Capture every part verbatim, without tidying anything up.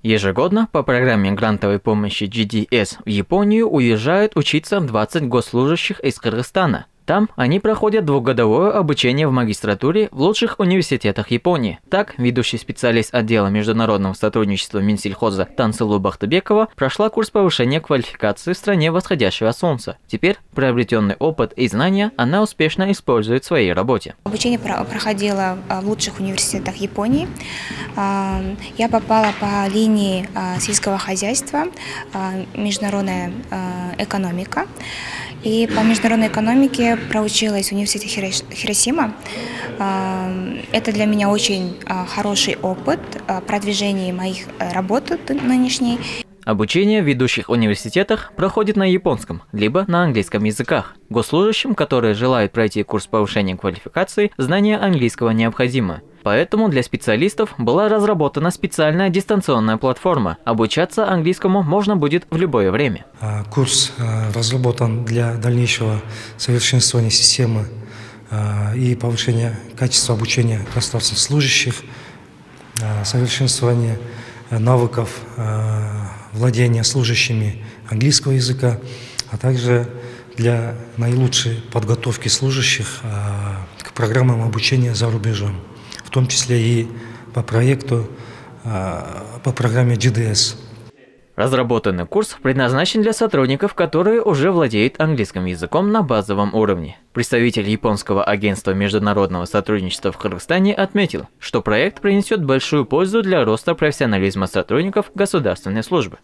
Ежегодно по программе грантовой помощи джи ди эс в Японию уезжают учиться двадцать госслужащих из Кыргызстана. Там они проходят двухгодовое обучение в магистратуре в лучших университетах Японии. Так, ведущий специалист отдела международного сотрудничества Минсельхоза Тансылу Бахтыбекова прошла курс повышения квалификации в стране восходящего солнца. Теперь приобретенный опыт и знания она успешно использует в своей работе. Обучение проходило в лучших университетах Японии. Я попала по линии сельского хозяйства, международная экономика. И по международной экономике проучилась в университете Хиросима. Это для меня очень хороший опыт продвижения моих работ нынешней. Обучение в ведущих университетах проходит на японском, либо на английском языках. Госслужащим, которые желают пройти курс повышения квалификации, знание английского необходимо. Поэтому для специалистов была разработана специальная дистанционная платформа. Обучаться английскому можно будет в любое время. Курс разработан для дальнейшего совершенствования системы и повышения качества обучения государственных служащих, совершенствования навыков владения служащими английского языка, а также для наилучшей подготовки служащих к программам обучения за рубежом, в том числе и по проекту, по программе джи ди эс. Разработанный курс предназначен для сотрудников, которые уже владеют английским языком на базовом уровне. Представитель японского агентства международного сотрудничества в Кыргызстане отметил, что проект принесет большую пользу для роста профессионализма сотрудников государственной службы.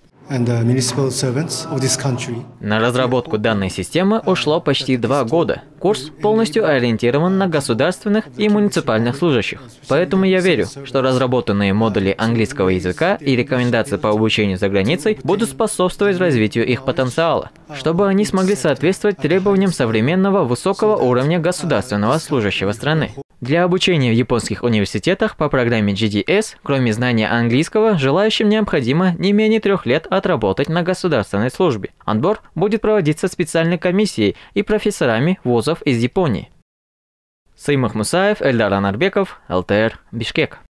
На разработку данной системы ушло почти два года. Курс полностью ориентирован на государственных и муниципальных служащих. Поэтому я верю, что разработанные модули английского языка и рекомендации по обучению за границей будут способствовать развитию их потенциала, чтобы они смогли соответствовать требованиям современного высокого уровня государственного служащего страны. Для обучения в японских университетах по программе джи ди эс, кроме знания английского, желающим необходимо не менее трех лет отработать на государственной службе. Отбор будет проводиться специальной комиссией и профессорами вузов из Японии. Саимах Мусаев, Эльдар Анарбеков, эл тэ эр, Бишкек.